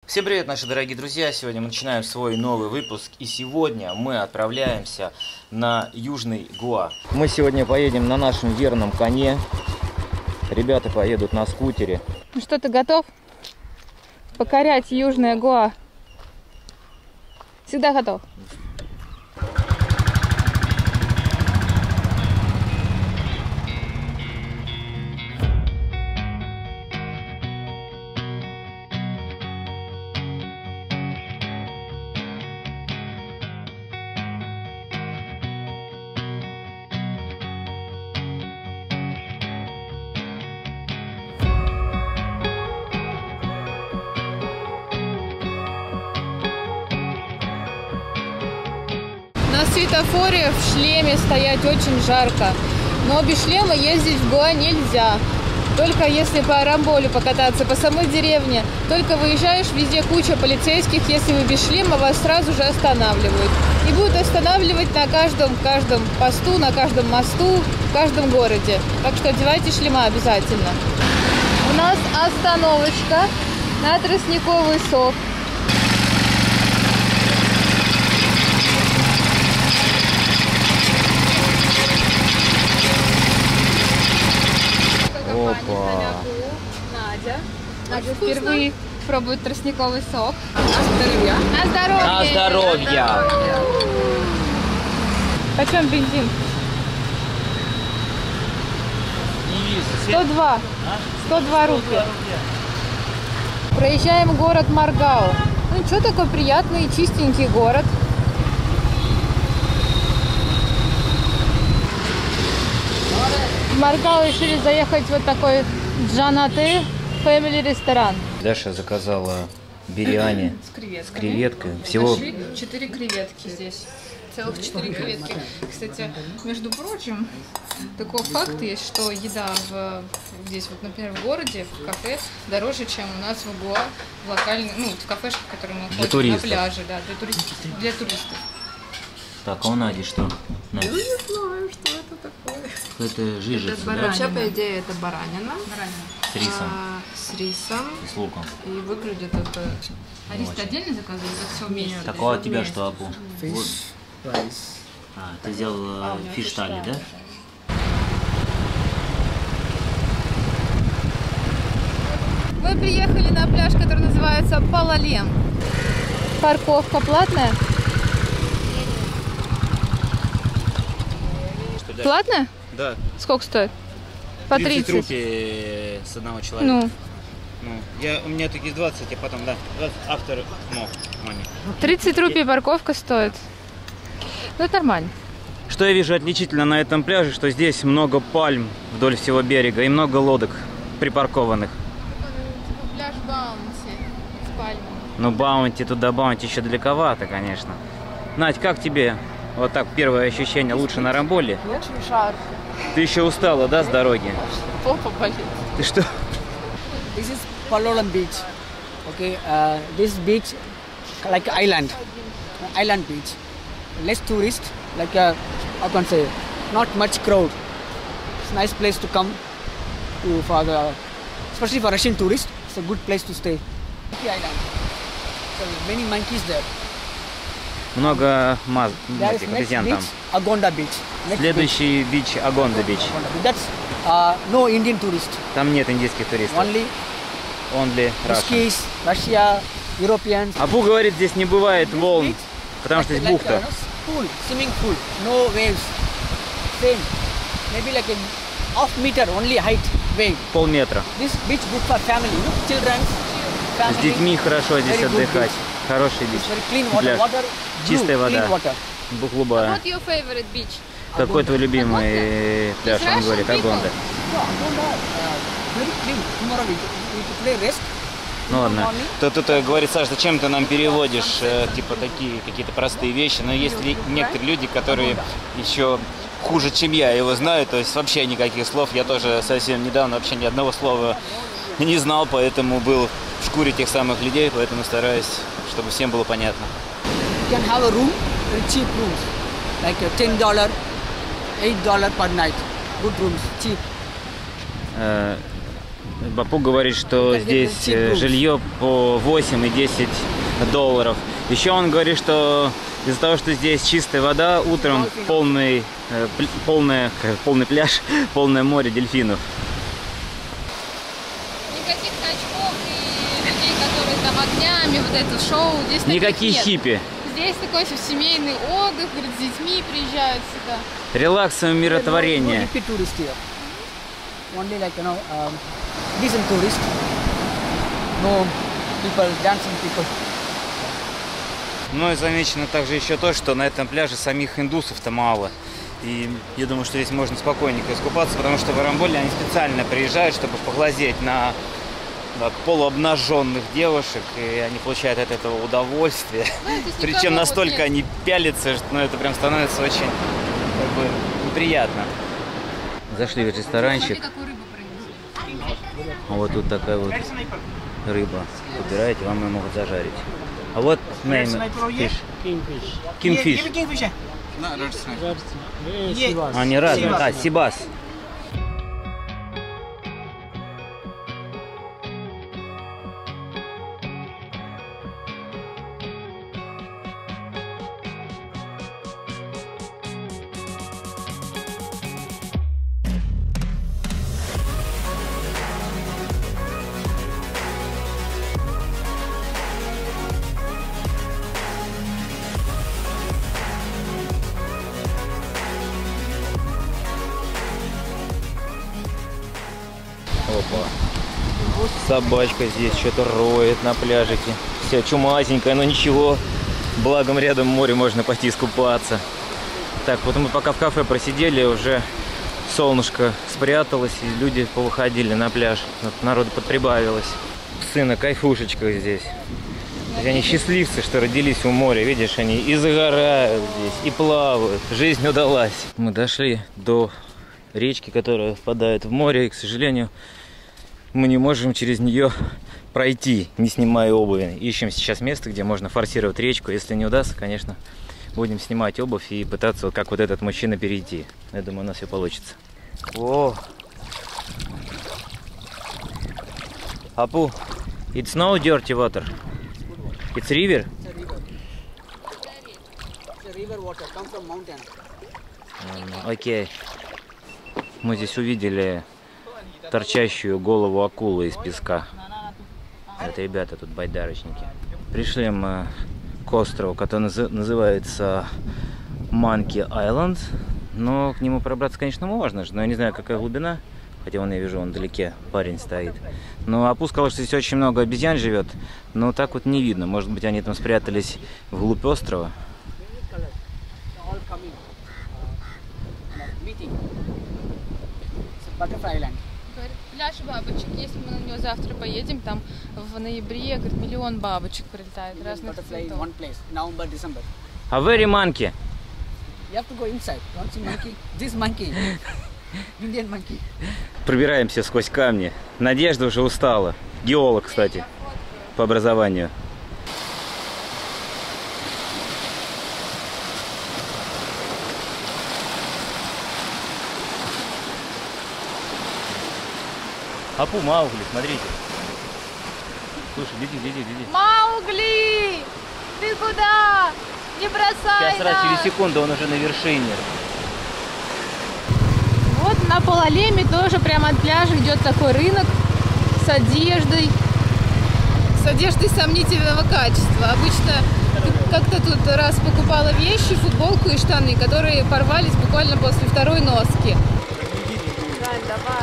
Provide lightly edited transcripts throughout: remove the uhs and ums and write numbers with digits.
Всем привет, наши дорогие друзья! Сегодня мы начинаем свой новый выпуск, и сегодня мы отправляемся на Южный Гоа. Мы сегодня поедем на нашем верном коне. Ребята поедут на скутере. Ну что, ты готов покорять Южное Гоа? Всегда готов. На светофоре в шлеме стоять очень жарко, но без шлема ездить в Гоа нельзя. Только если по Арамболю покататься по самой деревне. Только выезжаешь, везде куча полицейских, если вы без шлема, вас сразу же останавливают. И будут останавливать на каждом посту, на каждом мосту, в каждом городе. Так что одевайте шлема обязательно. У нас остановочка на тростниковый сок. Опа! Надя впервые пробует тростниковый сок. На здоровье! На здоровье! Почем бензин? 102. 102 рупии. Проезжаем город Маргау. Ну что, такой приятный, чистенький город. В Маргау решили заехать в вот такой Джанаты Family ресторан. Даша заказала биряни с креветкой. Всего 4 креветки здесь. Целых 4 креветки. Кстати, между прочим, такой факт есть, что еда здесь, вот, например, в городе, в кафе, дороже, чем у нас в Гоа, в локальных, ну, в кафешках, которые мы ходим на пляже, да, для туристов. Так, а у Нади что? Надя. Я не знаю, что это такое. Это жижица, Это да? вообще, по идее, это баранина. С рисом. С рисом. И с луком. И выглядит это... А рис ты отдельно заказывал? Это все вместе? Так, а у тебя что, Апу? Вот. Rice. А, ты сделал фиш-тали, да? Мы приехали на пляж, который называется Палалем. Парковка платная? Платная? Да. Сколько стоит? По 30. рупий с одного человека. Ну, У меня такие 20, а потом, да, 20 after money. 30 рупий парковка стоит. Ну, это нормально. Что я вижу отличительно на этом пляже, что здесь много пальм вдоль всего берега и много лодок припаркованных. Пляж Баунти с пальмами. Ну, Баунти, туда Баунти еще далековато, конечно. Надь, как тебе? Вот так, первое ощущение, лучше на Арамболе? Очень жарко. Ты еще устала, да, с дороги? Попа болит. Ты что? This is Palolem beach. Okay, this beach like island beach. Less tourist, like I can say, not much crowd. It's a nice place to come to especially for Russian tourists. It's a good place to stay. Island. So many monkeys there. Много There is этих next обезьян beach, там. Agonda beach. Next Следующий бич Агонда бич. beach. That's no Indian tourist. Там нет индийских туристов. Only Only Russian. Ruskies, Russia, Europeans. Апу говорит, здесь не бывает волн, Beach, потому что здесь бухта. Pool, swimming pool, no waves. Same, maybe like a half meter only height wave. Полметра. This beach good for family, you know, children, С family. детьми хорошо здесь Very good отдыхать. beach. Хороший бич. It's very clean water, Пляж. water, Чистая blue, вода. clean water. Голубая. What your favorite beach? Какой твой любимый пляж? Он говорит, Агонда. No, Agonda, very clean. Tomorrow we play rest. Ну ладно. Тут говорит, Саш, зачем ты нам переводишь типа такие какие-то простые вещи? Но есть некоторые люди, которые еще хуже, чем я, его знают, то есть вообще никаких слов. Я тоже совсем недавно вообще ни одного слова не знал, поэтому был в шкуре тех самых людей, поэтому стараюсь, чтобы всем было понятно. You can have a room, very cheap rooms, like $10, $8 per night. Good rooms, cheap. Бапу говорит, что здесь жилье по 8 и 10 долларов. Еще он говорит, что из-за того, что здесь чистая вода, утром полный пляж, полное море дельфинов. Никаких качков и людей, которые там огнями, вот это шоу. Здесь Никаких нет. хиппи. Здесь такой семейный отдых, говорит, с детьми приезжают сюда. Релакс и умиротворение. Only like decent tourists. No people dancing people. Ну и замечено также еще то, что на этом пляже самих индусов-то мало. И я думаю, что здесь можно спокойненько искупаться, потому что в Арамболе они специально приезжают, чтобы поглазеть на полуобнаженных девушек, и они получают от этого удовольствие. Причем настолько они пялятся, что это прям становится очень неприятно. Зашли в ресторанчик. Вот тут такая вот рыба. Выбираете, вам ее могут зажарить. А вот fish. Kingfish. Они разные. А, сибас. Опа. Собачка здесь что-то роет на пляжике. Вся чумазенькая, но ничего. Благом рядом море, можно пойти искупаться. Так, вот мы пока в кафе просидели, уже солнышко спряталось, и люди повыходили на пляж. Вот народу подприбавилось. Псы на кайфушечках здесь. Они счастливцы, что родились у моря. Видишь, они и загорают здесь, и плавают. Жизнь удалась. Мы дошли до речки, которая впадает в море, и, к сожалению, мы не можем через нее пройти, не снимая обуви. Ищем сейчас место, где можно форсировать речку. Если не удастся, конечно, будем снимать обувь и пытаться, вот как вот этот мужчина, перейти. Я думаю, у нас все получится. О! Апу, it's no dirty water. It's river? It's a river. It's a river water, come from mountain. Окей. Мы здесь увидели торчащую голову акулы из песка. Это ребята тут байдарочники. Пришли мы к острову, который называется Monkey Island. Но к нему пробраться, конечно, можно. Но я не знаю, какая глубина. Хотя вон я вижу, он вдалеке парень стоит. Но Апу сказал, что здесь очень много обезьян живет. Но так вот не видно. Может быть, они там спрятались вглубь острова. Пляж бабочек. Если мы на него завтра поедем, там в ноябре, говорит, миллион бабочек прилетает разных цветов. А very monkey? You have to go inside. Don't see monkey. This monkey. Indian monkey. Пробираемся сквозь камни. Надежда уже устала. Геолог, кстати, по образованию. Апу, Маугли, смотрите. Слушай, иди. Маугли! Ты куда? Не бросай Сейчас раз, через секунду он уже на вершине. Вот на Полалеме тоже прямо от пляжа идет такой рынок с одеждой. С одеждой сомнительного качества. Обычно как-то тут раз покупала вещи, футболку и штаны, которые порвались буквально после второй носки. Давай.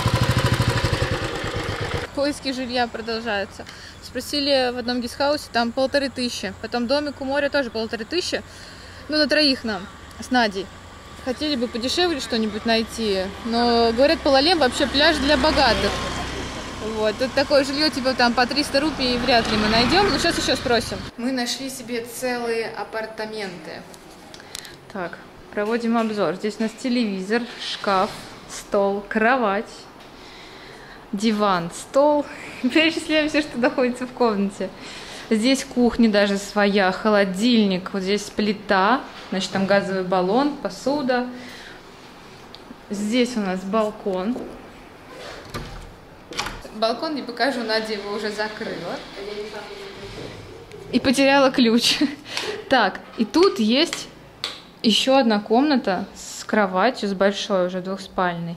Поиски жилья продолжаются. Спросили в одном гестхаусе, там 1500. Потом домик у моря тоже 1500. Ну, на троих нам, с Надей. Хотели бы подешевле что-нибудь найти. Но, говорят, Полалем вообще пляж для богатых. Вот, тут такое жилье, типа там по 300 рупий вряд ли мы найдем. Но сейчас еще спросим. Мы нашли себе целые апартаменты. Так, проводим обзор. Здесь у нас телевизор, шкаф, стол, кровать. Диван, стол. Перечисляем все, что находится в комнате. Здесь кухня даже своя, холодильник. Вот здесь плита, значит, там газовый баллон, посуда. Здесь у нас балкон. балкон не покажу, Надя его уже закрыла. И потеряла ключ. Так, и тут есть еще одна комната с кроватью, с большой, уже двухспальной.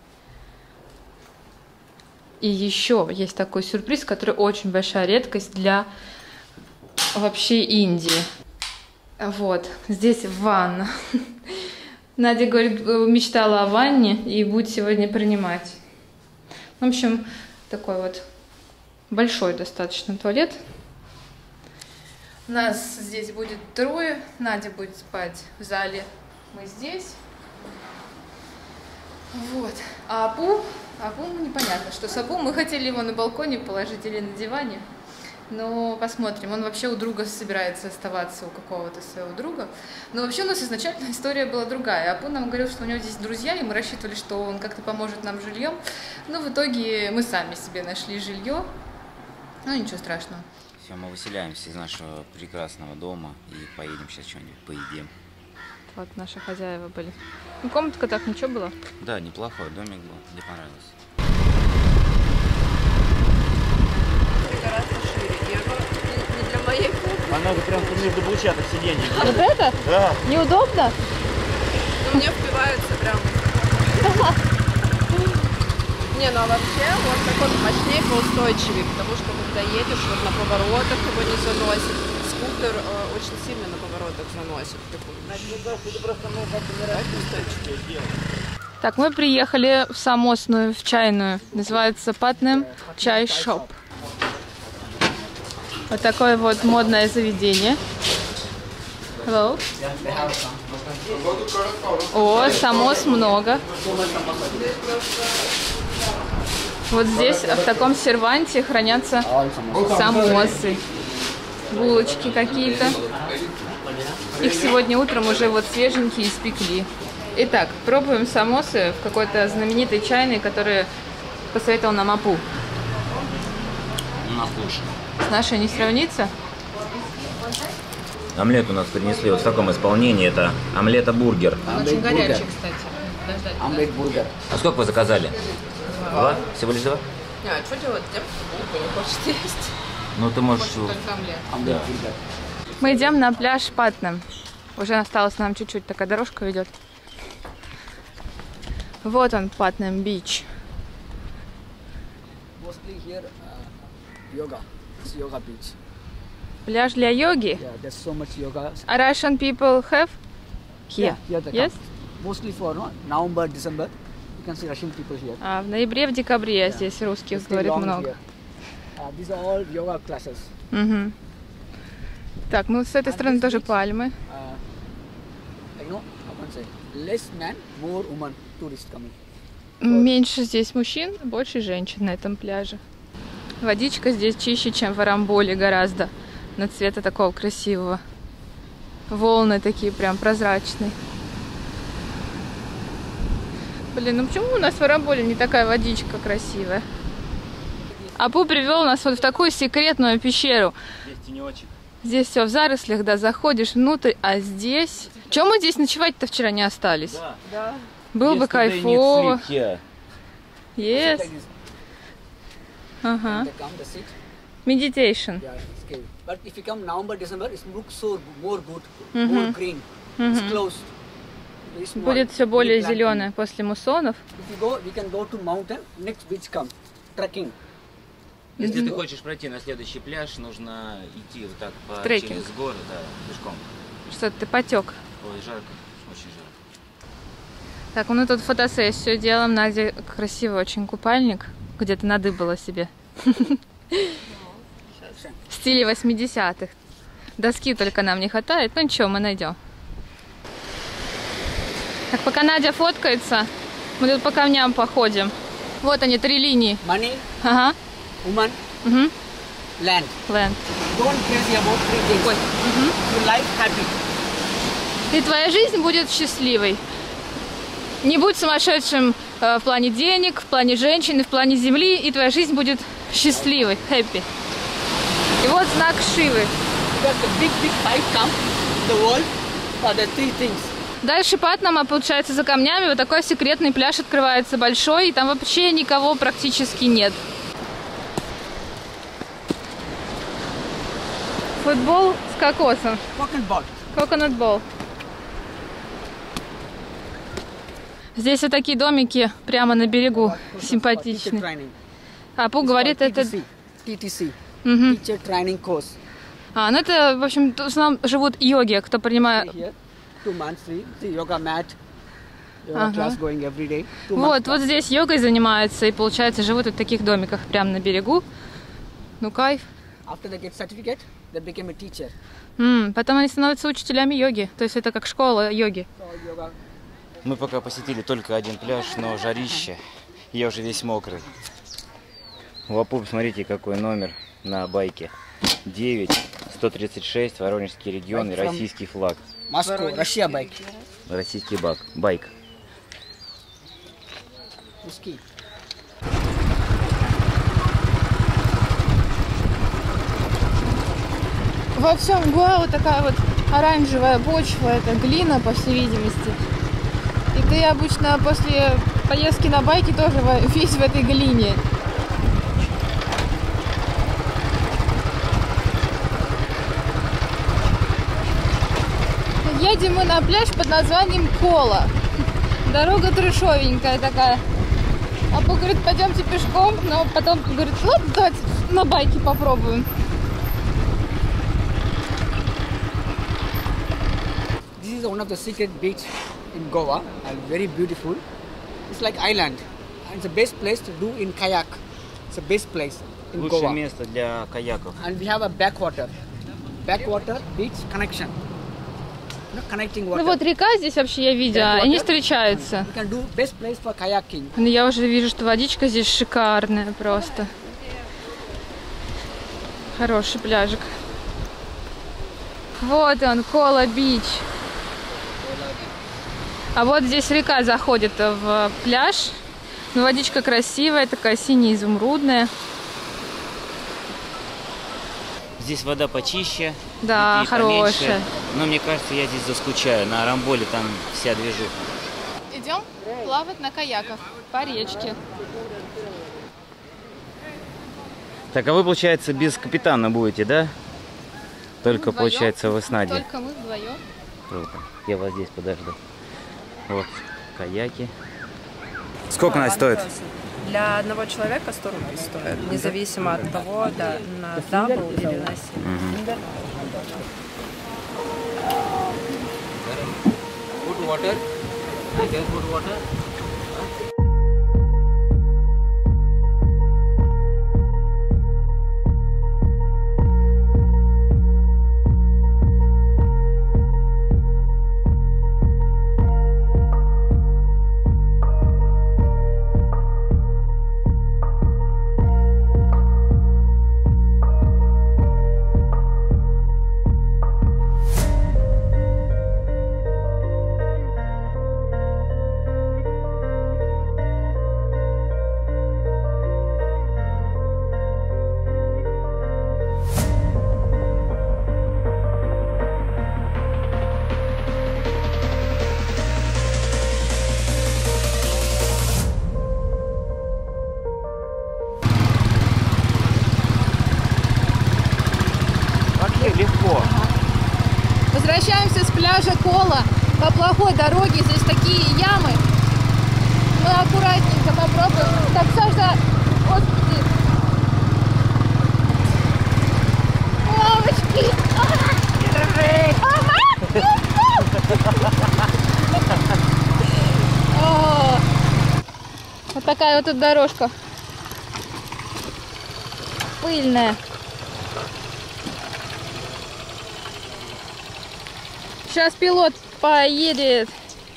И еще есть такой сюрприз, который очень большая редкость для вообще Индии. Вот, здесь ванна. Надя говорит, мечтала о ванне и будет сегодня принимать. В общем, такой вот большой достаточно туалет. Нас здесь будет трое. Надя будет спать в зале. Мы здесь. Вот. А Апу непонятно, что с Апу. Мы хотели его на балконе положить или на диване. Но посмотрим. Он вообще у друга собирается оставаться, у какого-то своего друга. Но вообще у нас изначально история была другая. Апу нам говорил, что у него здесь друзья, и мы рассчитывали, что он как-то поможет нам жильем. Но в итоге мы сами себе нашли жилье. Ну, ничего страшного. Все, мы выселяемся из нашего прекрасного дома и поедем сейчас что-нибудь поедим. Вот наши хозяева были. Ну, комнатка так, ничего было? Да, неплохой домик был, мне понравилось. Гораздо шире. Не для моей кухни. Она прям между двухчатых сидений. Вот это? Да. Неудобно? Но мне впивается прям. Не, ну а вообще вот такой мощнее, поустойчивее, потому что когда едешь вот на поворотах, его не заносит. Скутер очень сильно на поворотах заносит. Так, мы приехали в самосную, в чайную. Называется Патнем Чай Шоп. Вот такое вот модное заведение. Hello. О, самос много. Вот здесь в таком серванте хранятся самосы, булочки какие-то. Их сегодня утром уже вот свеженькие испекли. Итак, пробуем самосы в какой-то знаменитой чайной, которую посоветовал нам Апу. У нас лучше. С нашей не сравнится? Омлет у нас принесли вот в таком исполнении. Это омлета-бургер. Он очень горячий, кстати. Подождать. Омлет-бургер. А сколько вы заказали? Два? Всего лишь два? А что делать тем, кто не хочет есть? Ну ты можешь... Только омлет. Омлет-бургер. Мы идем на пляж Патнем. Уже осталось нам чуть-чуть, такая дорожка ведет. Вот он, Патнем Бич. Mostly here, yoga. It's yoga beach. Пляж для йоги. Yeah, there's so much yoga. Russian people have here. Here they Yes? come. Mostly for November, December. You can see Russian people here. А в ноябре, в декабре здесь русских, They stay говорит, long много. here. These are all yoga classes. Угу. Так, ну с этой стороны тоже пальмы. I know, I can say less men, more women tourists coming. Меньше здесь мужчин, больше женщин на этом пляже. Водичка здесь чище, чем в Арамболе гораздо. На цвета такого красивого. Волны такие прям прозрачные. Блин, ну почему у нас в Арамболе не такая водичка красивая? Апу привел нас вот в такую секретную пещеру. Здесь тенечек. Здесь все в зарослях, да, заходишь внутрь, а здесь... Чем мы здесь ночевать-то вчера не остались? Да. Да. Было бы кайфово. Yes. Yes. Like this. Ага. They come, they sit. Meditation. Yeah, it's scary. But if you come November, December, it looks so more good, more green. It's closed. Very small. Будет все более Very planting. зеленое после муссонов. If you go, we can go to mountain. Next beach come, trekking. Если ты хочешь пройти на следующий пляж, нужно идти вот так Трекинг. через горы, да, пешком. Что-то ты потек. Ой, жарко, очень жарко. Так, мы тут фотосессию делаем. Надя красивый очень купальник. Где-то надыбала себе. В стиле 80-х. Доски только нам не хватает. Ну ничего, мы найдем. Так, пока Надя фоткается, мы тут по камням походим. Вот они, 3 линии. Money, Ага. woman, Угу. land. Land. Don't crazy about 3 things. Ой. Your life happy. И твоя жизнь будет счастливой. Не будь сумасшедшим в плане денег, в плане женщин, в плане земли, и твоя жизнь будет счастливой, happy. И вот знак Шивы. Because the big fight come in the world for the 3 things. Дальше Патнам, а получается за камнями вот такой секретный пляж открывается большой, и там вообще никого практически нет. Футбол с кокосом. Coconut ball. Coconut ball. Здесь вот такие домики прямо на берегу. Симпатичные. Training. А Пу говорит, это... TTC. Мгм. Teacher Training Course. А, ну это, в общем, в основном живут йоги, кто принимает... Here, 2 months free. See, yoga mat. Yoga class going every day. 2 months. Вот здесь йогой занимаются и, получается, живут вот в таких домиках прямо на берегу. Ну, кайф. After they get certificate, they become a teacher. Потом они становятся учителями йоги. То есть это как школа йоги. So yoga. Мы пока посетили только один пляж, но жарище. Я уже весь мокрый. У Апу, посмотрите, какой номер на байке. 9-136, Воронежский регион и российский флаг. Moscow, Russia bike. Российский байк. Ski. Во всем Гоа вот такая вот оранжевая почва, это глина, по всей видимости. И ты обычно после поездки на байке тоже весь в этой глине. Едем мы на пляж под названием Кола. Дорога трешовенькая такая. Апа говорит, пойдемте пешком, но потом говорит, ладно, давайте на байке попробуем. This is one of the secret beach in Goa and very beautiful. It's like island. And it's the best place to do in kayak. It's the best place in Лучшее Goa. место для каяков. And we have a backwater. Backwater beach connection. You know, connecting water. Ну вот река здесь вообще я видела, они встречаются. You can do best place for kayaking. Но я уже вижу, что водичка здесь шикарная просто. Хороший пляжик. Вот он, Кола-Бич. А вот здесь река заходит в пляж. Но водичка красивая, такая сине-изумрудная. Здесь вода почище, Да, людей хорошая. поменьше. Но мне кажется, я здесь заскучаю. На Арамболе там вся движуха. Идем плавать на каяках по речке. Так, а вы, получается, без капитана будете, да? Только, Вдвоем. получается, вы с Надей. Только мы вдвоем. Круто. Я вас здесь подожду. Вот, каяки. Сколько она стоит? Для одного человека 100 рублей стоит, независимо от того, да, на дабл или на сингл. Put water. I can put water. Легко. Возвращаемся с пляжа Кола по плохой дороге. Здесь такие ямы. Мы аккуратненько попробуем. Так, Саша, господи. Мамочки. О, вот такая вот тут дорожка. Пыльная. Сейчас пилот поедет.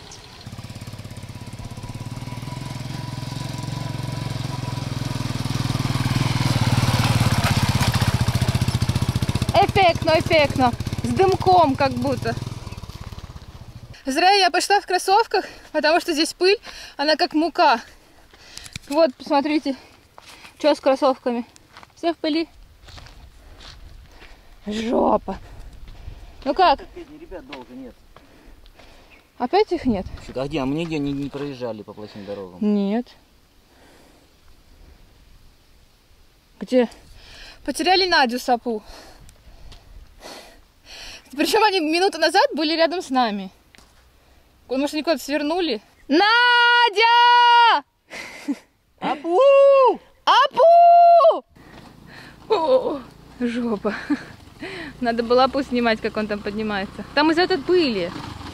Эффектно. С дымком как будто. Зря я пошла в кроссовках, потому что здесь пыль, она как мука. Вот, посмотрите, что с кроссовками. Все в пыли. Жопа. Ну как? Ребят долго нет. Опять их нет? А где? А мы нигде не проезжали по плохим дорогам. Нет. Где? Потеряли Надю Сапу. Причем они минуту назад были рядом с нами. Может, они куда-то свернули? Надя! Апу! Апу! О, жопа. Надо было Апу снимать, как он там поднимается. Там из этого были.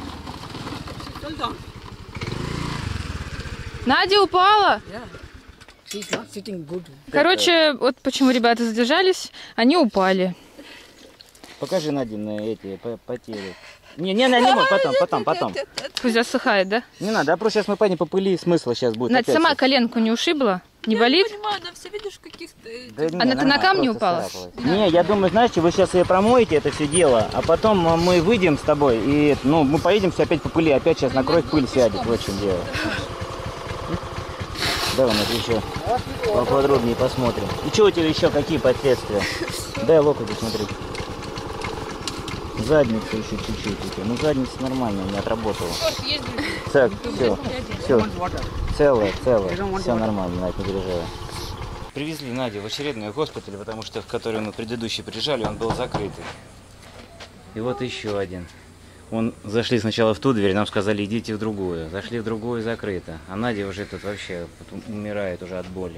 Надя упала. She's not sitting good. Короче, вот почему ребята задержались. Они упали. Покажи Надины эти потери. Не, потом. Пусть засыхает, да? Не надо, а просто сейчас мы пойдем по пыли, смысла сейчас будет. Надя, сама коленку не ушибла? Не болит? Я не понимаю, она все видишь каких-то... Она на камни упала? Не, я думаю, знаете, вы сейчас ее промоете, это все дело, а потом мы выйдем с тобой, и мы поедемся опять по пыли, опять сейчас накроет пыль, сядет, вот в чем дело. Давай мы еще поподробнее посмотрим. И что у тебя еще, какие последствия? Дай локоть посмотреть. Задница еще чуть-чуть. Ну задница нормально, не отработала. Так, все. Целое. Все нормально, Надь, не переживай. Привезли Надю в очередной госпиталь, потому что в который мы предыдущий приезжали, он был закрытый. И вот еще один. Зашли сначала в ту дверь, нам сказали, идите в другую. Зашли в другую, закрыто. А Надя уже тут вообще умирает уже от боли.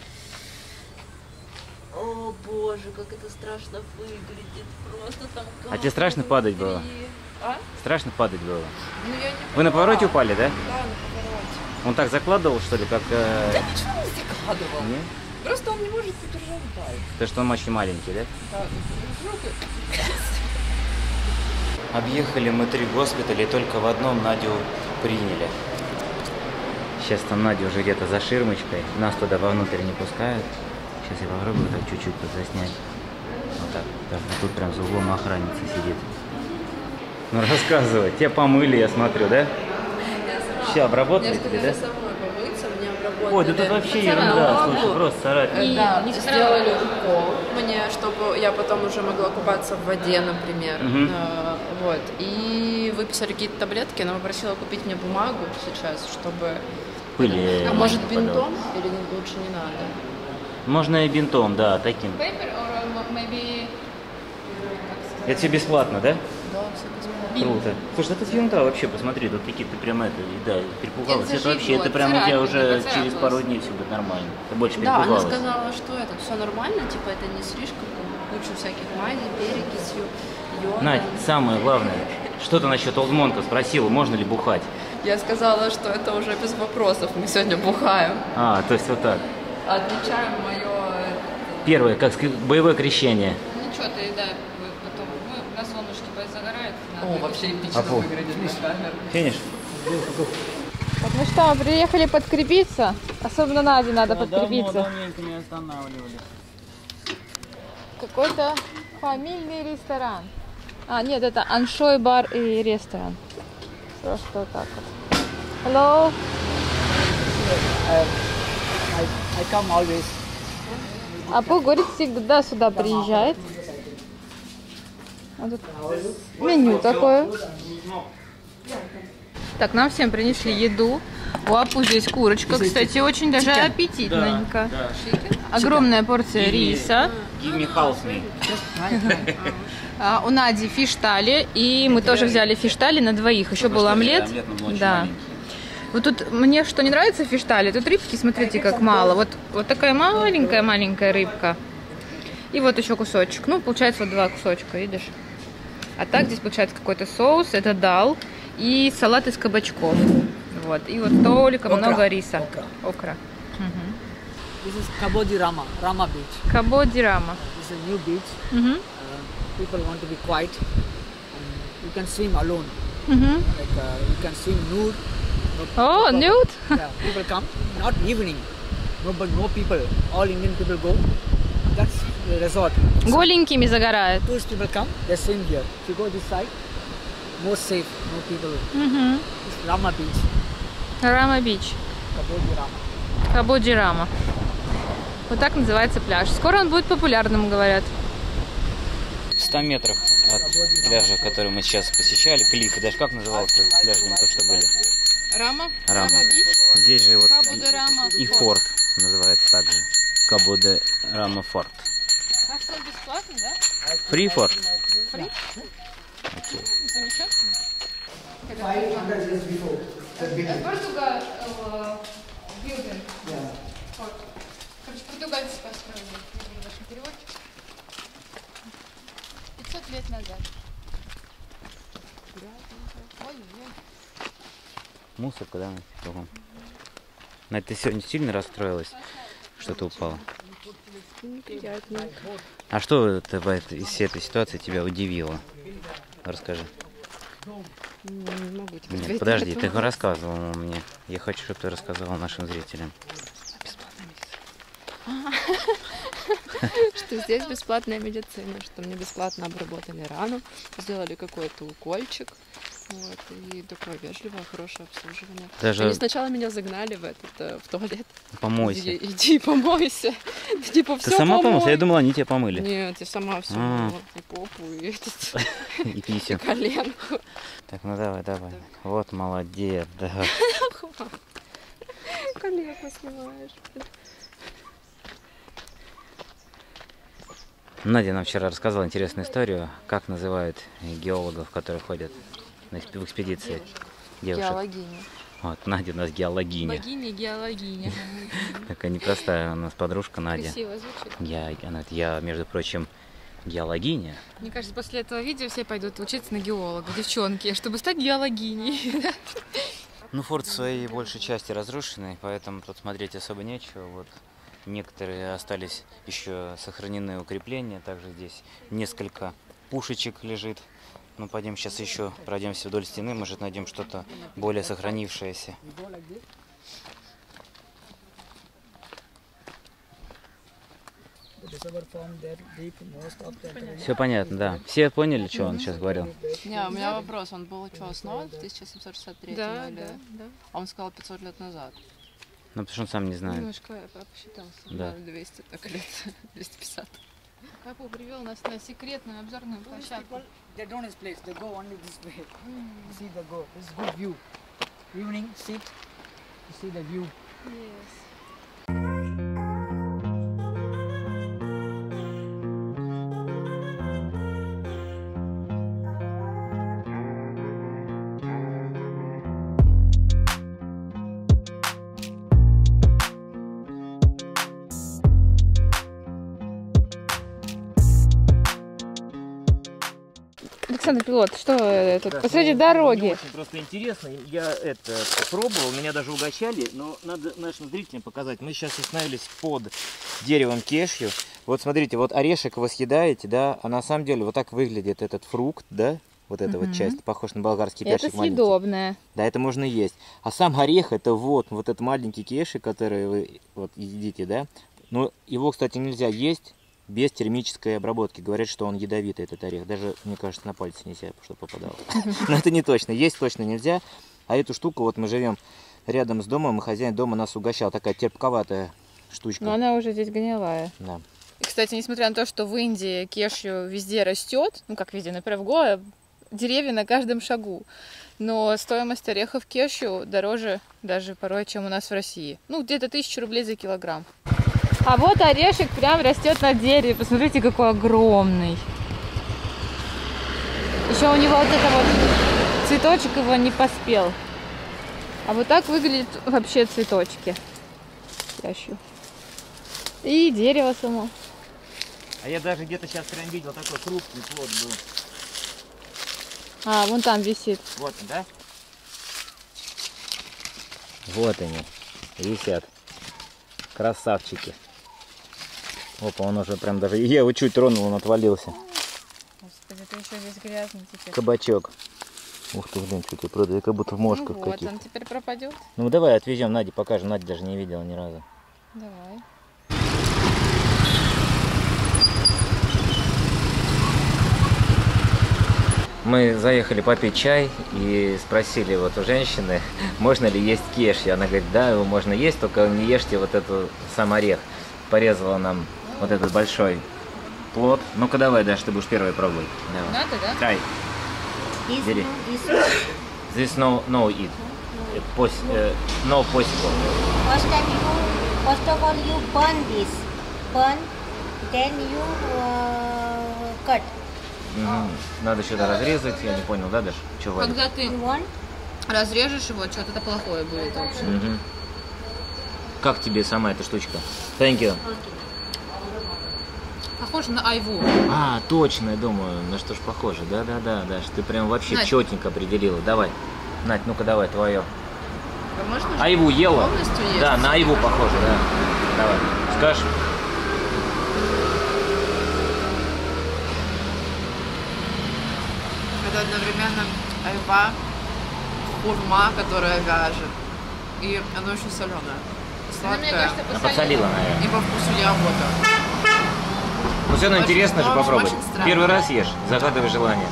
О боже, как это страшно выглядит. Просто там... А тебе страшно падать было? А? Страшно падать было? Ну я не... Вы на повороте упали, да? Да, на повороте. Он так закладывал, что ли, как... Да ничего не закладывал. Не? Просто он не может удержать палец. То, что он очень маленький, да? Да. Объехали мы 3 госпиталя, и только в одном Надю приняли. Сейчас там Надя уже где-то за ширмочкой. Нас туда вовнутрь не пускают. Сейчас я попробую так чуть-чуть заснять. Вот так. Даже тут прям за углом охранница сидит. Ну рассказывай. Тебя помыли, я смотрю, да? Все, обработали тебе, да? Самой помыться, меня обработали. Ой, да тут вообще ерунда, слушай, просто царапина. Да, сделали укол мне, чтобы я потом уже могла купаться в воде, например. Вот. И выписали какие-то таблетки, она попросила купить мне бумагу сейчас, чтобы... Пыли. А может бинтом? Или лучше не надо? Можно и бинтом, да, таким. Это все бесплатно, да? Да, все бесплатно. Круто. Слушай, это ерунда вообще, посмотри, тут какие-то прям перепугалась. Это Это вообще, это прям у тебя уже через пару дней все будет нормально. Ты больше Да, она перепугалась. сказала, что это все нормально, типа это не слишком, лучше всяких мазей, перекисью, йода. Надь, самое главное, что ты насчет Олдмонта спросила, можно ли бухать? Я сказала, что это уже без вопросов, мы сегодня бухаем. А, то есть вот так. Отмечаем мое... Первое, как сказать, боевое крещение. Ничего, ты, да, потом на солнышке позагорает. О, вообще эпично Апу. выглядит на камеру. Финиш? Так, ну что, мы приехали подкрепиться. Особенно Наде надо подкрепиться. Давненько не останавливались. Какой-то фамильный ресторан. А, нет, это Аншой бар и ресторан. Просто вот так вот. Hello. I come always. Апу, говорит, всегда сюда приезжает. А тут меню такое. Так, нам всем принесли еду. У Апу здесь курочка, кстати, очень даже аппетитненько. Огромная порция риса. Give me house me. У Нади фиштали, и мы тоже взяли фиштали на двоих. Еще был омлет. Да. Вот тут мне что не нравится в фиштале, тут рыбки, смотрите, как мало. Вот такая маленькая рыбка. И вот еще кусочек. Ну, получается, вот 2 кусочка, видишь? А так здесь получается какой-то соус, это дал, и салат из кабачков. Вот. И вот только много риса. Окра. This is Cabo de Rama beach. Cabo de Rama. This is a new beach. People want to be quiet. And you can swim alone. Like you can swim nude. Oh, nude? Yeah, people come. Not evening. No people. All Indian people go. That's the resort. Голенькими загорают. Tourist people come. They swim here. If you go this side, more safe. No people. It's Rama beach. Рама бич. Cabo de Rama. Cabo de Rama. Вот так называется пляж. Скоро он будет популярным, говорят. В 100 метрах от пляжа, который мы сейчас посещали, Клифф, даже как назывался этот пляж, не то что были? Рама? Рама. бич? Здесь же вот Cabo de Rama и форт называется также. Cabo de Rama форт. Кажется, он бесплатный, да? Free форт? Фри? Окей. Замечательно. 500 years before. Португал building. Yeah. Короче, португальцы построили. В вашем переводе. 500 лет назад. Ой-ой-ой. Мусорка, да? Кругом. Надь, ты сегодня сильно расстроилась? Что-то упало? Неприятно. А что из всей этой ситуации тебя удивило? Расскажи. Не могу тебе Нет, ответить подожди, на ты этот вопрос. рассказывала мне. Я хочу, чтобы ты рассказала нашим зрителям. Что здесь бесплатная медицина, что мне бесплатно обработали рану, сделали какой-то укольчик. Вот, и такое вежливое, хорошее обслуживание. Даже Они сначала меня загнали в туалет. помойся. Иди помойся. Типа, Ты все сама помой. помылась? Я думала, они тебя помыли. Нет, я сама все мыла. И попу, и И писю. коленку. Так, ну давай. Вот молодец, давай. Коленку снимаешь. Надя нам вчера рассказала интересную историю, как называют геологов, которые ходят в экспедиции. Девушек. Геологиня. Вот, Надя у нас геологиня. Геологиня. Такая непростая у нас подружка Надя. Красиво звучит. Я, между прочим, геологиня. Мне кажется, после этого видео все пойдут учиться на геолога, девчонки, чтобы стать геологиней. Ну, форт в своей большей части разрушенный, поэтому тут смотреть особо нечего. Вот некоторые остались еще сохранены укрепления, также здесь несколько пушечек лежит. Ну, пойдем сейчас еще пройдемся вдоль стены, может найдем что-то более сохранившееся. Все понятно, да. Все поняли, что он сейчас говорил? Не, у меня вопрос. Он был что, основан в 1763 Да, или... да. А он сказал 500 лет назад. Ну, потому что он сам не знает. Немножко посчитался. Да. 200 так лет. 250. Капу привел нас на секретную обзорную площадку. They don't this place. They go only this way. See the go. This is good view. Evening, sit. You see the view. Александр Пилот, что тут посреди дороги? Очень просто интересно. Я это пробовал, меня даже угощали, но надо нашим зрителям показать. Мы сейчас остановились под деревом кешью. Вот смотрите, вот орешек вы съедаете, да, а на самом деле вот так выглядит этот фрукт, да, вот эта вот часть, похож на болгарский персик Это маленький. съедобное. Да, это можно есть. А сам орех, это вот этот маленький кеши, который вы вот едите, да. Но его, кстати, нельзя есть без термической обработки. Говорят, что он ядовитый, этот орех. Даже, мне кажется, на пальцы нельзя, чтобы попадало. Но это не точно. Есть точно нельзя. А эту штуку, вот мы живем рядом с домом, и хозяин дома нас угощал. Такая терпковатая штучка. Но она уже здесь гнилая. Да. И, кстати, несмотря на то, что в Индии кешью везде растет, ну как везде, например, в Гоа деревья на каждом шагу, но стоимость орехов кешью дороже даже порой, чем у нас в России. Ну, где-то 1000 рублей за килограмм. А вот орешек прям растет на дереве. Посмотрите, какой огромный. Еще у него вот это вот цветочек его не поспел. А вот так выглядят вообще цветочки. Кешью. И дерево само. А я даже где-то сейчас прям видел такой крупный плод был. А, вон там висит. Вот, да? Вот они, висят. Красавчики. Опа, он уже прям даже... Я его чуть тронул, он отвалился. Господи, это еще здесь грязно теперь. Кабачок. Ух ты, блин, что ты продаю, как будто в мошках Ну вот, каких-то. он теперь пропадет. Ну давай отвезем Наде, покажем. Надя даже не видела ни разу. Давай. Мы заехали попить чай и спросили вот у женщины, можно ли есть кешью. Она говорит, да, его можно есть, только не ешьте вот эту сам орех. Порезала нам вот этот большой плод. Ну-ка давай, Даш, ты будешь первой пробовать. Давай. Надо, да? Try. Бери. This no eat. No possible. First of all, you burn this. Burn, then you cut. Надо что-то разрезать, я не понял, да, Даш? Что варить? Когда ты разрежешь его, что-то плохое будет вообще. Как тебе сама эта штучка? Thank you. Похоже на айву. А, точно, я думаю, на что ж похоже. Да, Даш, ты прям вообще Надь. четенько определила. Давай. Надь, ну-ка давай, твое. А можно же Айву ела? полностью есть? Да, на айву похоже, да. Давай. Скажешь? Это одновременно айва, хурма, которая вяжет, и оно очень соленое. Сладкое. Она подсолила, наверное. И по вкусу ягода. Ну все равно Очень, интересно же в общем, попробовать. очень странно. Первый раз ешь, загадывай желание.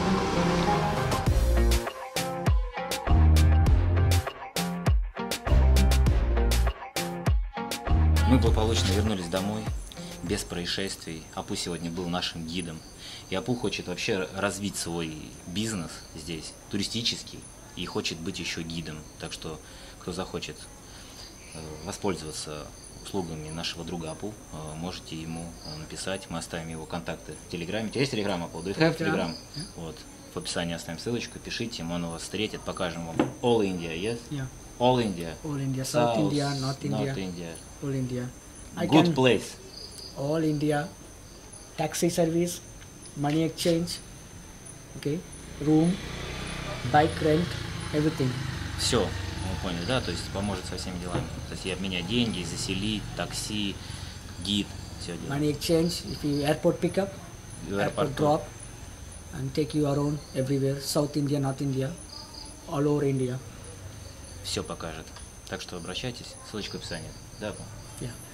Мы благополучно вернулись домой, без происшествий. Апу сегодня был нашим гидом. И Апу хочет вообще развить свой бизнес здесь, туристический, и хочет быть еще гидом. Так что, кто захочет воспользоваться услугами нашего друга Апу, можете ему написать. Мы оставим его контакты в Телеграме. У тебя есть Телеграм, Апу? Do you have Telegram? Вот. В описании оставим ссылочку, пишите, он вас встретит, покажем вам. All India, yes? Yeah. All India. All India, South India, North India. All India. Good place. All India, taxi service, money exchange, okay, room, bike rent, everything. Все, мы поняли, да? То есть поможет со всеми делами. То есть и обменять деньги, заселить, такси, гид, все дела. Money exchange, if you airport pickup, airport drop, and take you around everywhere, South India, North India, all over India. Все покажет. Так что обращайтесь, ссылочка в описании. Да, Апу? Yeah.